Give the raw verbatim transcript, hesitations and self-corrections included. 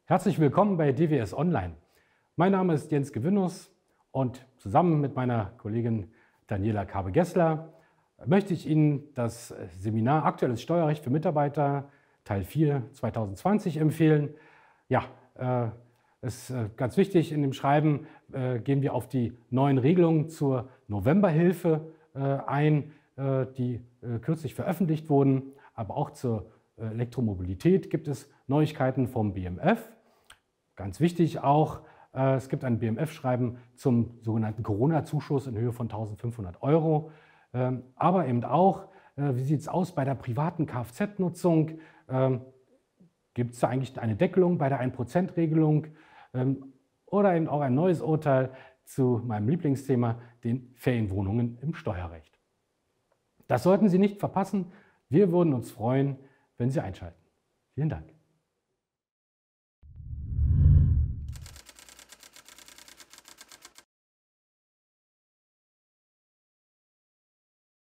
Herzlich willkommen bei D W S Online. Mein Name ist Jens Gewinnus und zusammen mit meiner Kollegin Daniela Kabe-Gessler möchte ich Ihnen das Seminar Aktuelles Steuerrecht für Mitarbeiter Teil vier zweitausendzwanzig empfehlen. Ja, äh, ist äh, ganz wichtig, in dem Schreiben äh, gehen wir auf die neuen Regelungen zur Novemberhilfe äh, ein, äh, die äh, kürzlich veröffentlicht wurden, aber auch zur Elektromobilität gibt es Neuigkeiten vom B M F. Ganz wichtig auch, äh, es gibt ein B M F-Schreiben zum sogenannten Corona-Zuschuss in Höhe von eintausendfünfhundert Euro. Ähm, aber eben auch, äh, wie sieht es aus bei der privaten Kfz-Nutzung? Ähm, gibt es da eigentlich eine Deckelung bei der ein Prozent Regelung? Ähm, oder eben auch ein neues Urteil zu meinem Lieblingsthema, den Ferienwohnungen im Steuerrecht. Das sollten Sie nicht verpassen. Wir würden uns freuen, wenn Sie einschalten. Vielen Dank.